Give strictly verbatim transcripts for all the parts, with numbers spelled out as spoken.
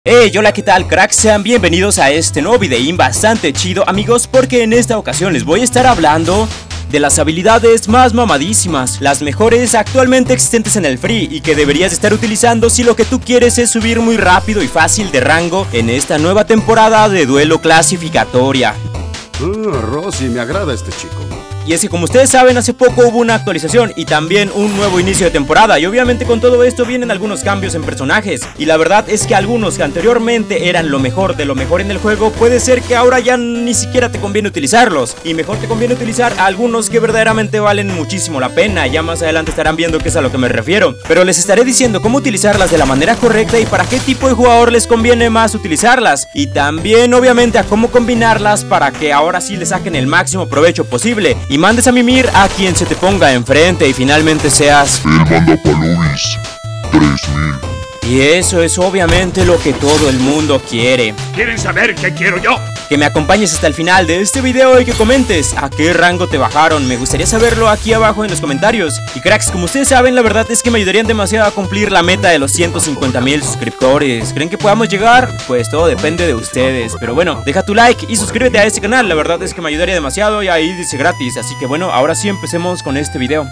Hey, hola, ¿qué tal, cracks? Sean bienvenidos a este nuevo videín bastante chido, amigos, porque en esta ocasión les voy a estar hablando de las habilidades más mamadísimas, las mejores actualmente existentes en el free y que deberías estar utilizando si lo que tú quieres es subir muy rápido y fácil de rango en esta nueva temporada de duelo clasificatoria. Ah, Rosy, me agrada este chico. Y es que, como ustedes saben, hace poco hubo una actualización y también un nuevo inicio de temporada, y obviamente con todo esto vienen algunos cambios en personajes, y la verdad es que algunos que anteriormente eran lo mejor de lo mejor en el juego, puede ser que ahora ya ni siquiera te conviene utilizarlos, y mejor te conviene utilizar a algunos que verdaderamente valen muchísimo la pena. Ya más adelante estarán viendo qué es a lo que me refiero, pero les estaré diciendo cómo utilizarlas de la manera correcta y para qué tipo de jugador les conviene más utilizarlas, y también obviamente a cómo combinarlas para que ahora sí le saquen el máximo provecho posible y mandes a mimir a quien se te ponga enfrente y finalmente seas el Mandapalubis tres mil. Y eso es obviamente lo que todo el mundo quiere. ¿Quieren saber qué quiero yo? Que me acompañes hasta el final de este video y que comentes a qué rango te bajaron. Me gustaría saberlo aquí abajo en los comentarios. Y cracks, como ustedes saben, la verdad es que me ayudarían demasiado a cumplir la meta de los ciento cincuenta mil suscriptores. ¿Creen que podamos llegar? Pues todo depende de ustedes. Pero bueno, deja tu like y suscríbete a este canal. La verdad es que me ayudaría demasiado y ahí dice gratis. Así que bueno, ahora sí empecemos con este video.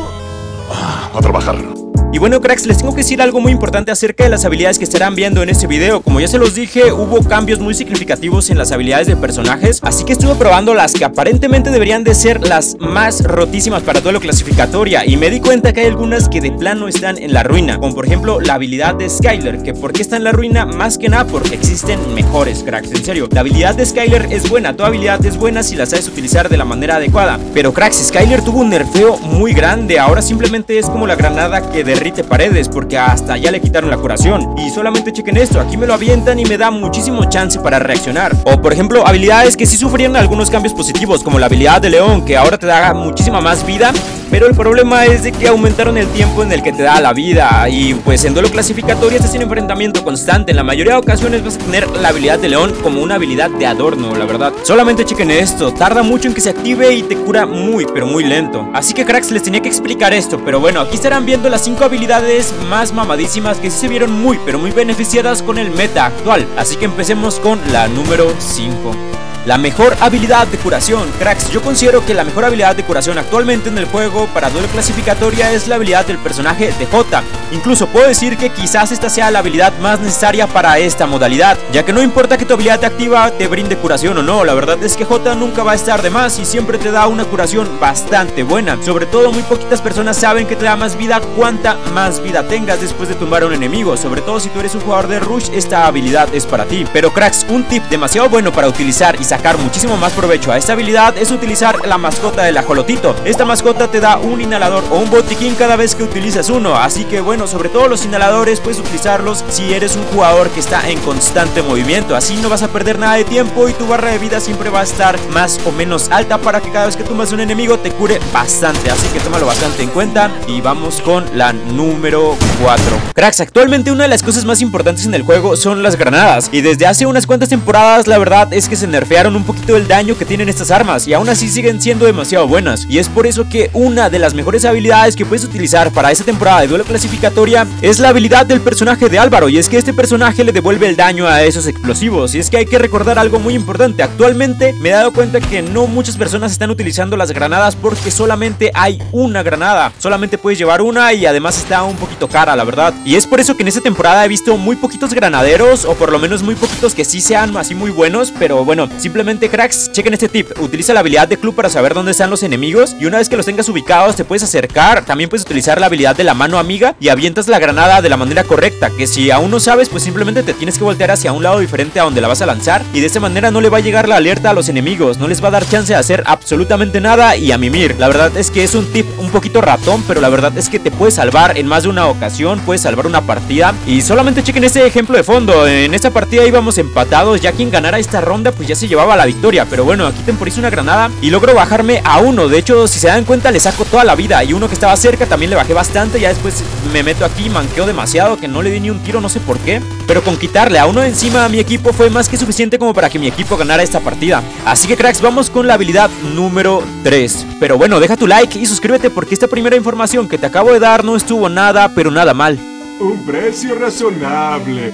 A trabajar. Y bueno, cracks, les tengo que decir algo muy importante acerca de las habilidades que estarán viendo en este video. Como ya se los dije, hubo cambios muy significativos en las habilidades de personajes, así que estuve probando las que aparentemente deberían de ser las más rotísimas para duelo clasificatoria, y me di cuenta que hay algunas que de plano están en la ruina, como por ejemplo la habilidad de Skyler. Que ¿por qué está en la ruina? Más que nada porque existen mejores, cracks, en serio. La habilidad de Skyler es buena, toda habilidad es buena si la sabes utilizar de la manera adecuada, pero cracks, Skyler tuvo un nerfeo muy grande. Ahora simplemente es como la granada que derrite paredes, porque hasta ya le quitaron la curación. Y solamente chequen esto, aquí me lo avientan y me da muchísimo chance para reaccionar. O por ejemplo, habilidades que sí sufrieron algunos cambios positivos, como la habilidad de León, que ahora te da muchísima más vida, pero el problema es de que aumentaron el tiempo en el que te da la vida. Y pues en duelo clasificatorio este es un enfrentamiento constante. En la mayoría de ocasiones vas a tener la habilidad de León como una habilidad de adorno, la verdad. Solamente chequen esto, tarda mucho en que se active y te cura muy pero muy lento. Así que cracks, les tenía que explicar esto. Pero bueno, aquí estarán viendo las cinco habilidades más mamadísimas que sí se vieron muy pero muy beneficiadas con el meta actual. Así que empecemos con la número cinco. La mejor habilidad de curación. Cracks, yo considero que la mejor habilidad de curación actualmente en el juego para duelo clasificatoria es la habilidad del personaje de Jota. Incluso puedo decir que quizás esta sea la habilidad más necesaria para esta modalidad, ya que no importa que tu habilidad activa te brinde curación o no, la verdad es que Jota nunca va a estar de más y siempre te da una curación bastante buena. Sobre todo muy poquitas personas saben que te da más vida cuanta más vida tengas después de tumbar a un enemigo. Sobre todo si tú eres un jugador de rush, esta habilidad es para ti. Pero cracks, un tip demasiado bueno para utilizar y sacar muchísimo más provecho a esta habilidad es utilizar la mascota del ajolotito. Esta mascota te da un inhalador o un botiquín cada vez que utilizas uno, así que bueno, sobre todo los inhaladores puedes utilizarlos si eres un jugador que está en constante movimiento. Así no vas a perder nada de tiempo y tu barra de vida siempre va a estar más o menos alta para que cada vez que tumbas un enemigo te cure bastante, así que tómalo bastante en cuenta. Y vamos con la número cuatro. Cracks, actualmente una de las cosas más importantes en el juego son las granadas, y desde hace unas cuantas temporadas la verdad es que se nerfearon un poquito el daño que tienen estas armas y aún así siguen siendo demasiado buenas, y es por eso que una de las mejores habilidades que puedes utilizar para esta temporada de duelo clasificatoria es la habilidad del personaje de Álvaro, y es que este personaje le devuelve el daño a esos explosivos. Y es que hay que recordar algo muy importante, actualmente me he dado cuenta que no muchas personas están utilizando las granadas porque solamente hay una granada, solamente puedes llevar una y además está un poquito cara, la verdad, y es por eso que en esta temporada he visto muy poquitos granaderos, o por lo menos muy poquitos que sí sean así muy buenos. Pero bueno, simplemente cracks, chequen este tip, utiliza la habilidad de club para saber dónde están los enemigos, y una vez que los tengas ubicados te puedes acercar. También puedes utilizar la habilidad de la mano amiga y avientas la granada de la manera correcta, que si aún no sabes pues simplemente te tienes que voltear hacia un lado diferente a donde la vas a lanzar, y de esta manera no le va a llegar la alerta a los enemigos, no les va a dar chance de hacer absolutamente nada y a mimir. La verdad es que es un tip un poquito ratón, pero la verdad es que te puede salvar en más de una ocasión, puedes salvar una partida. Y solamente chequen este ejemplo de fondo, en esta partida íbamos empatados, ya quien ganara esta ronda pues ya se llevaba la victoria, pero bueno, aquí temporizo una granada y logro bajarme a uno. De hecho, si se dan cuenta, le saco toda la vida, y uno que estaba cerca también le bajé bastante. Ya después me meto aquí, manqueo demasiado, que no le di ni un tiro, no sé por qué, pero con quitarle a uno de encima a mi equipo fue más que suficiente como para que mi equipo ganara esta partida. Así que cracks, vamos con la habilidad número tres. Pero bueno, deja tu like y suscríbete porque esta primera información que te acabo de dar no estuvo nada, pero nada mal. Un precio razonable.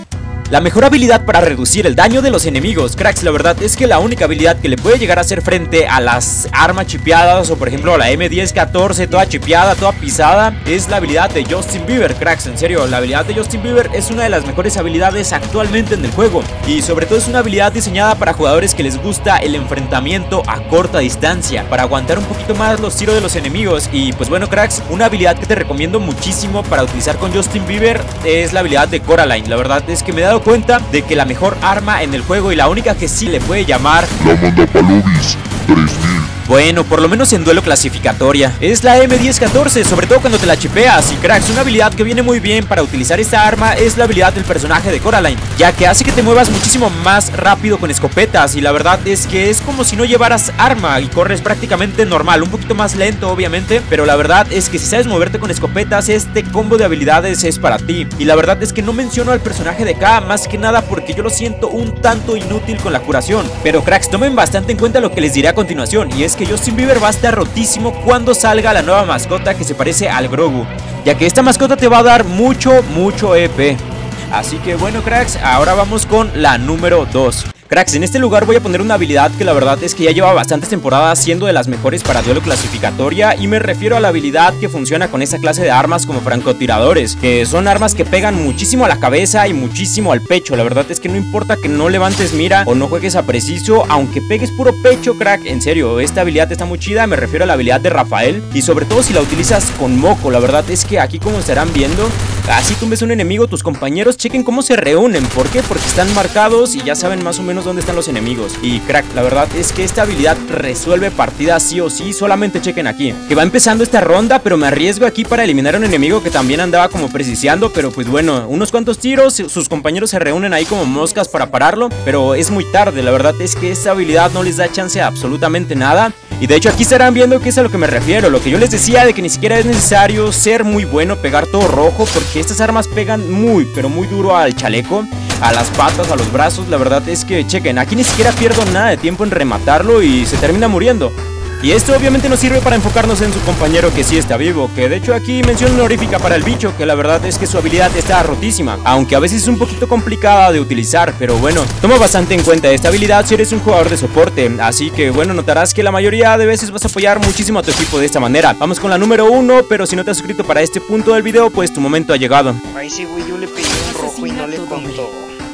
La mejor habilidad para reducir el daño de los enemigos. Cracks, la verdad es que la única habilidad que le puede llegar a hacer frente a las armas chipeadas, o por ejemplo a la M diez catorce toda chipeada, toda pisada, es la habilidad de Justin Bieber. Cracks, en serio, la habilidad de Justin Bieber es una de las mejores habilidades actualmente en el juego, y sobre todo es una habilidad diseñada para jugadores que les gusta el enfrentamiento a corta distancia, para aguantar un poquito más los tiros de los enemigos. Y pues bueno, cracks, una habilidad que te recomiendo muchísimo para utilizar con Justin Bieber es la habilidad de Coraline. La verdad es que me he dado cuenta de que la mejor arma en el juego y la única que sí le puede llamar La Mandapalubis tres mil. Bueno, por lo menos en duelo clasificatoria, es la M diez catorce, sobre todo cuando te la chipeas. Y cracks, una habilidad que viene muy bien para utilizar esta arma es la habilidad del personaje de Coraline, ya que hace que te muevas muchísimo más rápido con escopetas. Y la verdad es que es como si no llevaras arma y corres prácticamente normal, un poquito más lento obviamente, pero la verdad es que si sabes moverte con escopetas, este combo de habilidades es para ti. Y la verdad es que no menciono al personaje de K, más que nada porque yo lo siento un tanto inútil con la curación. Pero cracks, tomen bastante en cuenta lo que les diré a continuación, y es que Justin Bieber va a estar rotísimo cuando salga la nueva mascota que se parece al Grogu, ya que esta mascota te va a dar mucho, mucho E P. Así que bueno, cracks, ahora vamos con la número dos. Cracks, en este lugar voy a poner una habilidad que la verdad es que ya lleva bastantes temporadas siendo de las mejores para duelo clasificatoria, y me refiero a la habilidad que funciona con esta clase de armas como francotiradores, que son armas que pegan muchísimo a la cabeza y muchísimo al pecho. La verdad es que no importa que no levantes mira o no juegues a preciso, aunque pegues puro pecho, crack, en serio, esta habilidad está muy chida. Me refiero a la habilidad de Rafael, y sobre todo si la utilizas con moco. La verdad es que aquí, como estarán viendo, así tumbes a un enemigo, tus compañeros chequen cómo se reúnen. ¿Por qué? Porque están marcados y ya saben más o menos dónde están los enemigos. Y crack, la verdad es que esta habilidad resuelve partidas sí o sí. Solamente chequen aquí que va empezando esta ronda, pero me arriesgo aquí para eliminar a un enemigo que también andaba como precisando. Pero pues bueno, unos cuantos tiros, sus compañeros se reúnen ahí como moscas para pararlo, pero es muy tarde. La verdad es que esta habilidad no les da chance a absolutamente nada. Y de hecho aquí estarán viendo que es a lo que me refiero, lo que yo les decía de que ni siquiera es necesario ser muy bueno, pegar todo rojo, porque estas armas pegan muy, pero muy duro al chaleco, a las patas, a los brazos. La verdad es que chequen, aquí ni siquiera pierdo nada de tiempo en rematarlo y se termina muriendo. Y esto obviamente nos sirve para enfocarnos en su compañero que sí está vivo, que de hecho aquí mención honorífica para el bicho, que la verdad es que su habilidad está rotísima, aunque a veces es un poquito complicada de utilizar, pero bueno, toma bastante en cuenta esta habilidad si eres un jugador de soporte. Así que bueno, notarás que la mayoría de veces vas a apoyar muchísimo a tu equipo de esta manera. Vamos con la número uno, pero si no te has suscrito para este punto del video, pues tu momento ha llegado. Ay, sí, güey, yo le pedí un rojo y no le contó.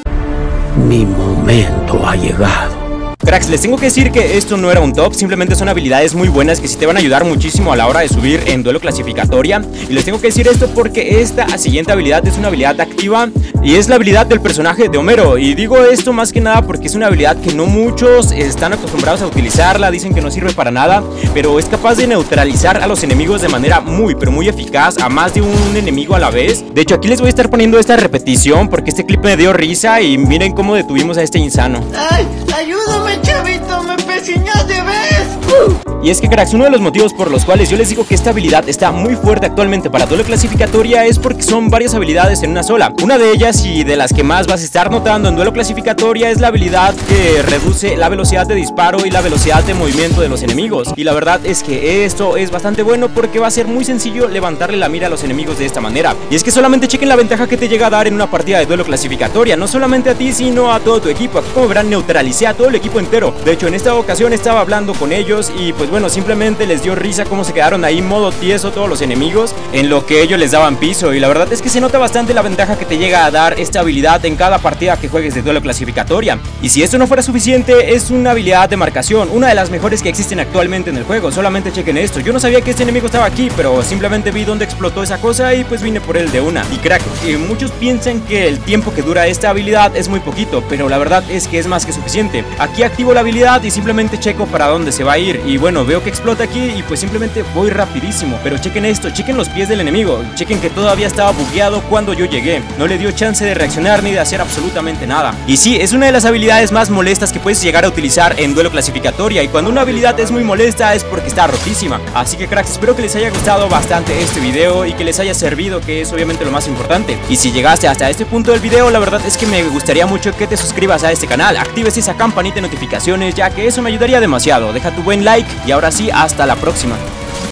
Mi momento ha llegado. Cracks, les tengo que decir que esto no era un top, simplemente son habilidades muy buenas que sí te van a ayudar muchísimo a la hora de subir en duelo clasificatoria. Y les tengo que decir esto porque esta siguiente habilidad es una habilidad activa y es la habilidad del personaje de Homero. Y digo esto más que nada porque es una habilidad que no muchos están acostumbrados a utilizarla, dicen que no sirve para nada, pero es capaz de neutralizar a los enemigos de manera muy, pero muy eficaz, a más de un enemigo a la vez. De hecho, aquí les voy a estar poniendo esta repetición porque este clip me dio risa y miren cómo detuvimos a este insano. ¡Ay, ayúdame, chavito! ¡Me pesiñas de vez! Y es que, cracks, uno de los motivos por los cuales yo les digo que esta habilidad está muy fuerte actualmente para duelo clasificatoria es porque son varias habilidades en una sola. Una de ellas, y de las que más vas a estar notando en duelo clasificatoria, es la habilidad que reduce la velocidad de disparo y la velocidad de movimiento de los enemigos. Y la verdad es que esto es bastante bueno porque va a ser muy sencillo levantarle la mira a los enemigos de esta manera. Y es que solamente chequen la ventaja que te llega a dar en una partida de duelo clasificatoria, no solamente a ti, sino a todo tu equipo. Aquí, como verán, neutralicé a todo el equipo entero. De hecho, en esta ocasión estaba hablando con ellos y pues bueno, simplemente les dio risa cómo se quedaron ahí modo tieso todos los enemigos en lo que ellos les daban piso. Y la verdad es que se nota bastante la ventaja que te llega a dar esta habilidad en cada partida que juegues de duelo clasificatoria. Y si esto no fuera suficiente, es una habilidad de marcación, una de las mejores que existen actualmente en el juego. Solamente chequen esto, yo no sabía que este enemigo estaba aquí, pero simplemente vi dónde explotó esa cosa y pues vine por él de una. Y crack, eh, muchos piensan que el tiempo que dura esta habilidad es muy poquito, pero la verdad es que es más que suficiente. Aquí activo la habilidad y simplemente checo para dónde se va a ir. Y bueno, veo que explota aquí y pues simplemente voy rapidísimo. Pero chequen esto, chequen los pies del enemigo, chequen que todavía estaba bugueado cuando yo llegué. No le dio chance de reaccionar ni de hacer absolutamente nada. Y sí, es una de las habilidades más molestas que puedes llegar a utilizar en duelo clasificatoria. Y cuando una habilidad es muy molesta es porque está rotísima. Así que, cracks, espero que les haya gustado bastante este video y que les haya servido, que es obviamente lo más importante. Y si llegaste hasta este punto del video, la verdad es que me gustaría mucho que te suscribas a este canal, actives esa campanita de notificaciones, ya que eso me ayudaría demasiado. Deja tu buen like y ahora sí, hasta la próxima.